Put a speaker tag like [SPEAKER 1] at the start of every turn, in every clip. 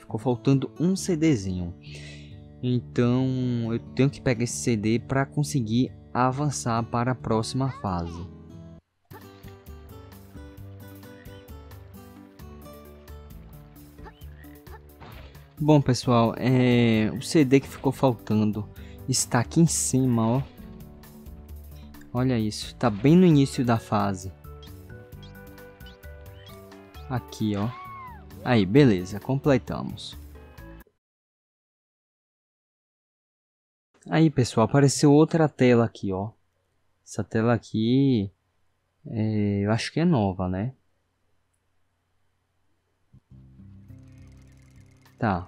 [SPEAKER 1] Ficou faltando um CDzinho. Então eu tenho que pegar esse CD para conseguir avançar para a próxima fase. Bom, pessoal, o CD que ficou faltando está aqui em cima, ó. Olha isso, tá bem no início da fase. Aqui, ó. Aí, beleza, completamos. Aí, pessoal, apareceu outra tela aqui, ó. Essa tela aqui, eu acho que é nova, né? Tá.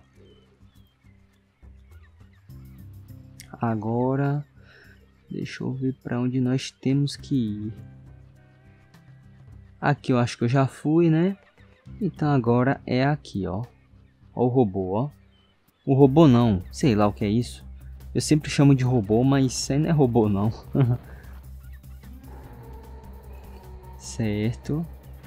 [SPEAKER 1] Agora, deixa eu ver para onde nós temos que ir. Aqui eu acho que eu já fui, né? Então agora é aqui, ó. Ó o robô, ó. O robô não, sei lá o que é isso. Eu sempre chamo de robô, mas isso aí não é robô não. Certo.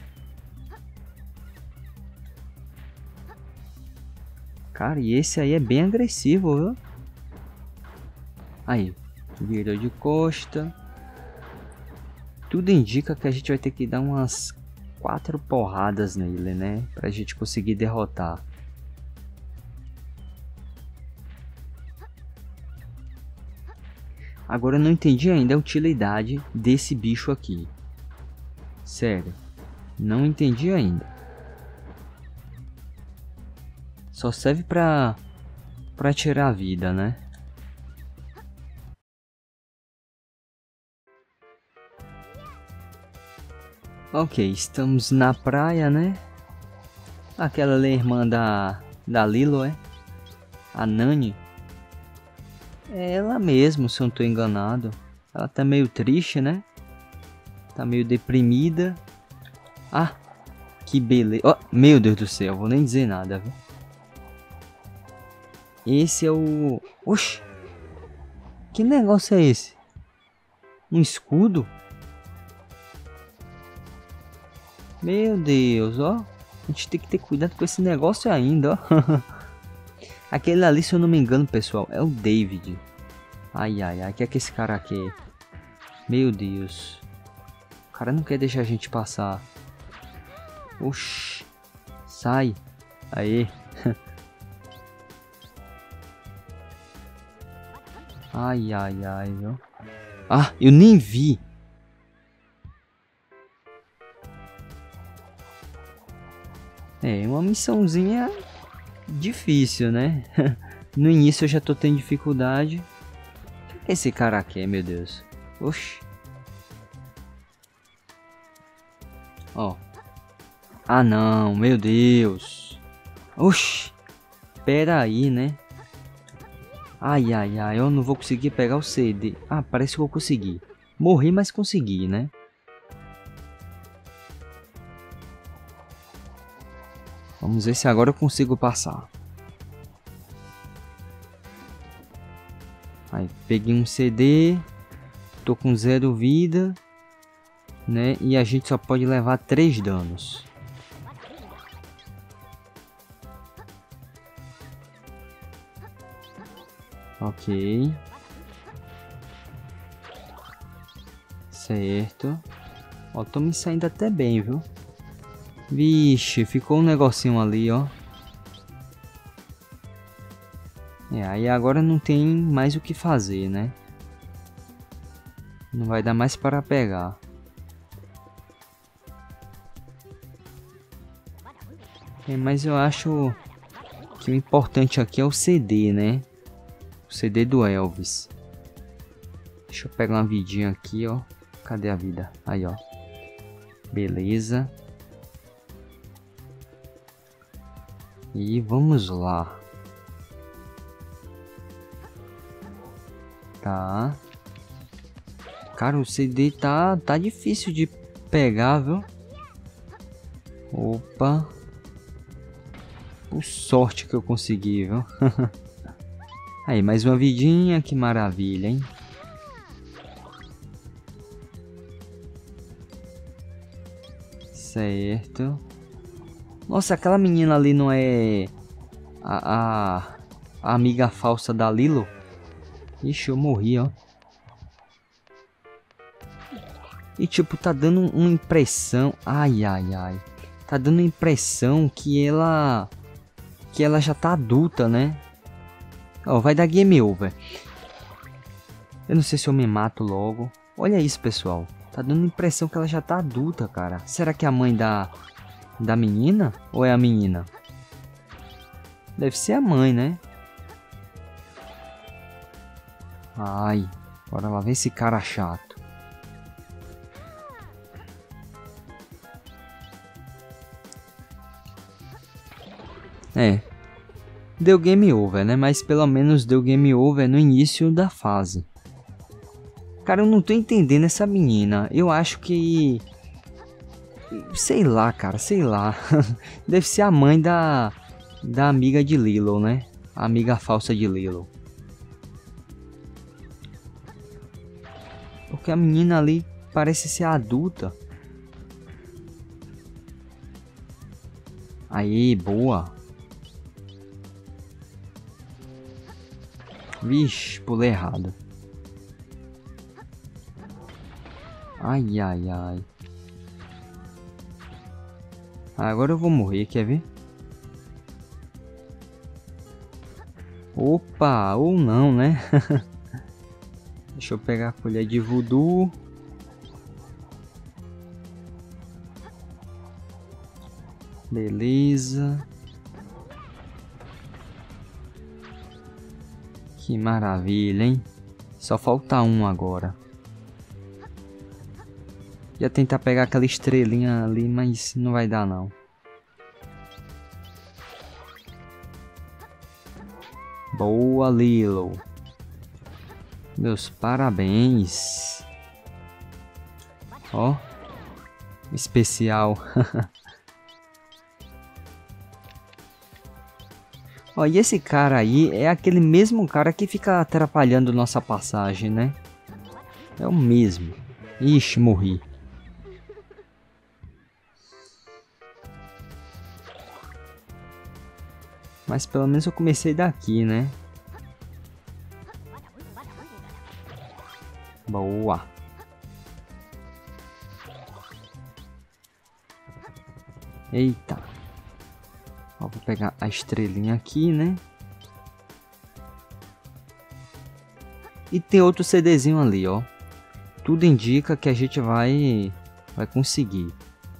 [SPEAKER 1] Cara, e esse aí é bem agressivo, viu? Aí, virou de costa. Tudo indica que a gente vai ter que dar umas 4 porradas nele, né? Pra gente conseguir derrotar. Agora eu não entendi ainda a utilidade desse bicho aqui. Sério, não entendi ainda. Só serve pra tirar a vida, né? Ok, estamos na praia, né? Aquela ali é irmã da Lilo, é? A Nani. É ela mesmo, se eu não tô enganado. Ela tá meio triste, né? Tá meio deprimida. Ah, que beleza. Oh, meu Deus do céu, vou nem dizer nada, viu? Esse é o... Oxi! Que negócio é esse? Um escudo? Meu Deus, ó. A gente tem que ter cuidado com esse negócio ainda, ó. Aquele ali, se eu não me engano, pessoal, é o David. Ai, ai, ai, o que é que esse cara quer? Meu Deus. O cara não quer deixar a gente passar. Oxi. Sai. Aê. Ai, ai, ai, viu? Ah, eu nem vi. É, uma missãozinha difícil, né? No início eu já tô tendo dificuldade. O que esse cara quer, meu Deus? Oxi. Ó. Ah, não, meu Deus. Oxi. Pera aí, né? Ai, ai, ai, eu não vou conseguir pegar o CD. Ah, parece que eu consegui. Morri, mas consegui, né? Vamos ver se agora eu consigo passar. Aí, peguei um CD. Tô com 0 vida. Né? E a gente só pode levar 3 danos. Ok. Certo. Ó, tô me saindo até bem, viu? Vixe, ficou um negocinho ali, ó. Aí agora não tem mais o que fazer, né? Não vai dar mais para pegar. Mas eu acho que o importante aqui é o CD, né? O CD do Elvis. Deixa eu pegar uma vidinha aqui, ó. Cadê a vida? Aí, ó. Beleza. E vamos lá. Tá. Cara, o CD tá difícil de pegar, viu? Opa. Por sorte que eu consegui, viu? Aí, mais uma vidinha. Que maravilha, hein? Certo. Nossa, aquela menina ali não é a amiga falsa da Lilo. Ixi, eu morri, ó. E tipo, tá dando uma impressão... Ai, ai, ai. Tá dando a impressão que ela já tá adulta, né? Ó, vai dar game over. Eu não sei se eu me mato logo. Olha isso, pessoal. Tá dando a impressão que ela já tá adulta, cara. Será que é a mãe da menina? Ou é a menina? Deve ser a mãe, né? Ai, bora lá ver esse cara chato. É, deu game over, né? Mas pelo menos deu game over no início da fase. Cara, eu não tô entendendo essa menina. Eu acho que... Sei lá, cara, sei lá. Deve ser a mãe da amiga de Lilo, né? A amiga falsa de Lilo. Porque a menina ali parece ser adulta. Aí, boa. Vixe, pulei errado. Ai, ai, ai. Agora eu vou morrer, quer ver? Opa, ou não, né? Deixa eu pegar a colher de voodoo. Beleza. Que maravilha, hein? Só falta um agora. Ia tentar pegar aquela estrelinha ali, mas não vai dar não. Boa, Lilo. Meus parabéns. Ó. Especial. Ó, e esse cara aí é aquele mesmo cara que fica atrapalhando nossa passagem, né? É o mesmo. Ixi, morri. Mas pelo menos eu comecei daqui, né? Boa. Eita. Ó, vou pegar a estrelinha aqui, né? E tem outro CDzinho ali, ó. Tudo indica que a gente vai conseguir.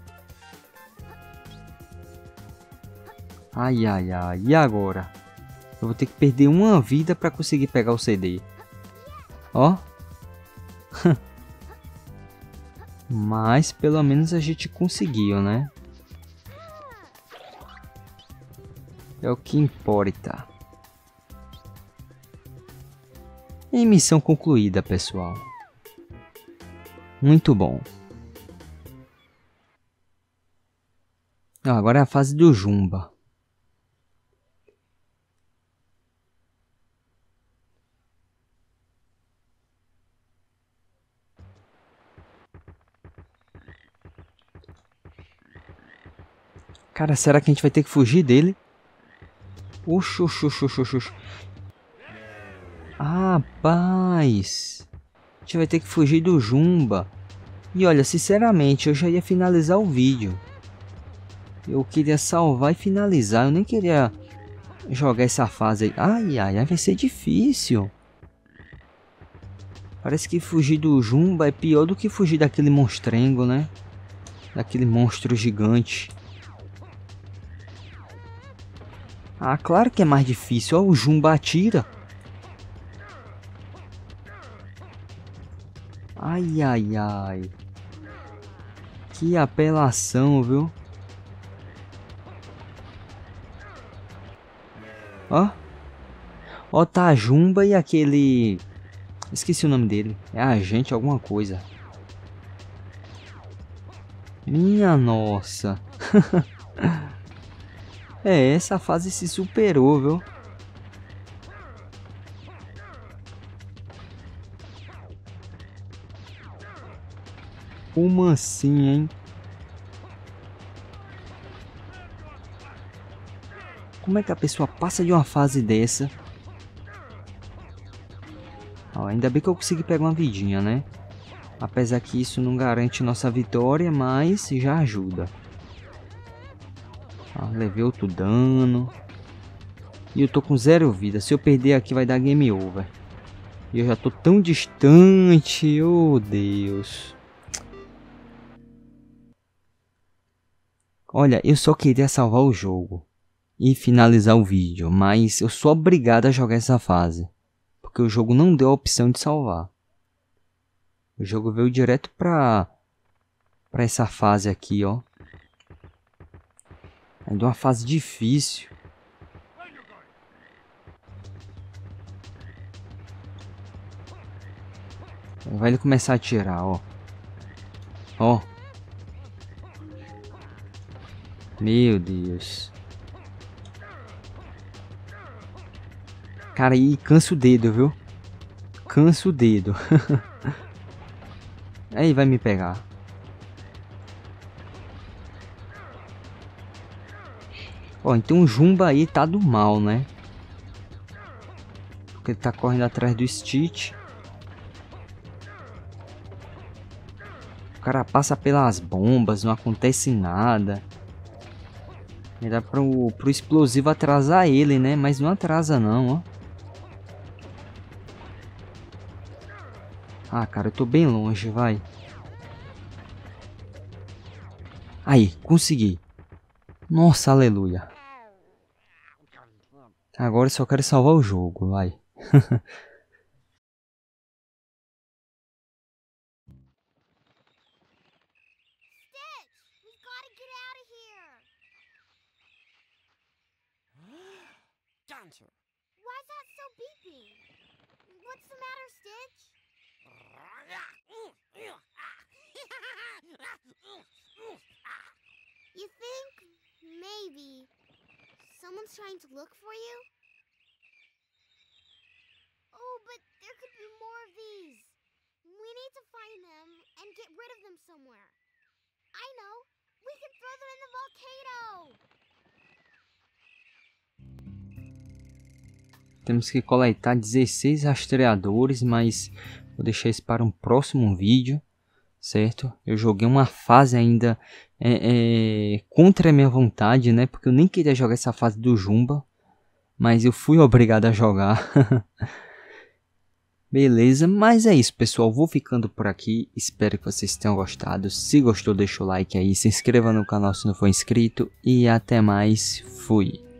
[SPEAKER 1] Ai, ai, ai. E agora? Eu vou ter que perder uma vida para conseguir pegar o CD. Ó. Mas pelo menos a gente conseguiu, né? É o que importa. E missão concluída, pessoal. Muito bom. Agora é a fase do Jumba. Cara, será que a gente vai ter que fugir dele? Oxi, oxi, oxi, oxi, oxi. Rapaz. A gente vai ter que fugir do Jumba. E olha, sinceramente, eu já ia finalizar o vídeo. Eu queria salvar e finalizar. Eu nem queria jogar essa fase aí. Ai, ai, ai, vai ser difícil. Parece que fugir do Jumba é pior do que fugir daquele monstrengo, né? Daquele monstro gigante. Ah, claro que é mais difícil. Ó, o Jumba atira. Ai, ai, ai. Que apelação, viu? Ó. Ó, tá a Jumba e aquele... Esqueci o nome dele. É agente alguma coisa. Minha nossa. É, essa fase se superou, viu? Como assim, hein? Como é que a pessoa passa de uma fase dessa? Ó, ainda bem que eu consegui pegar uma vidinha, né? Apesar que isso não garante nossa vitória, mas já ajuda. Ó, levei outro dano. E eu tô com 0 vida. Se eu perder aqui vai dar game over. E eu já tô tão distante. Oh, Deus. Olha, eu só queria salvar o jogo e finalizar o vídeo, mas eu sou obrigado a jogar essa fase. Porque o jogo não deu a opção de salvar. O jogo veio direto pra essa fase aqui, ó. Ainda uma fase difícil. Vai ele começar a atirar, ó. Ó. Meu Deus. Cara, aí cansa o dedo, viu? Cansa o dedo. Aí vai me pegar. Ó, então o Jumba aí tá do mal, né? Porque ele tá correndo atrás do Stitch. O cara passa pelas bombas, não acontece nada. E dá pro explosivo atrasar ele, né? Mas não atrasa não, ó. Ah, cara, eu tô bem longe, vai. Aí, consegui. Nossa, aleluia. Agora eu só quero salvar o jogo, vai.
[SPEAKER 2] Why is that so beeping? What's the matter, Stitch? You think maybe someone's trying to look for you? Oh, but there could be more of these. We need to find them and get rid of them somewhere. I know. We can throw them in the volcano.
[SPEAKER 1] Temos que coletar 16 rastreadores, mas vou deixar isso para um próximo vídeo, certo? Eu joguei uma fase ainda contra a minha vontade, né? Porque eu nem queria jogar essa fase do Jumba, mas eu fui obrigado a jogar. Beleza, mas é isso, pessoal. Vou ficando por aqui. Espero que vocês tenham gostado. Se gostou, deixa o like aí. Se inscreva no canal se não for inscrito. E até mais. Fui.